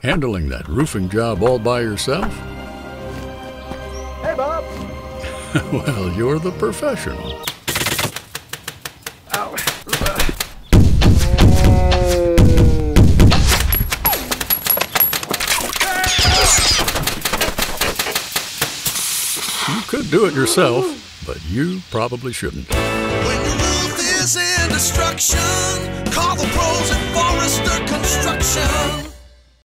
Handling that roofing job all by yourself? Hey, Bob. Well, you're the professional. Ow. You could do it yourself, but you probably shouldn't. When your roof is in destruction, call the pros at Forster Construction.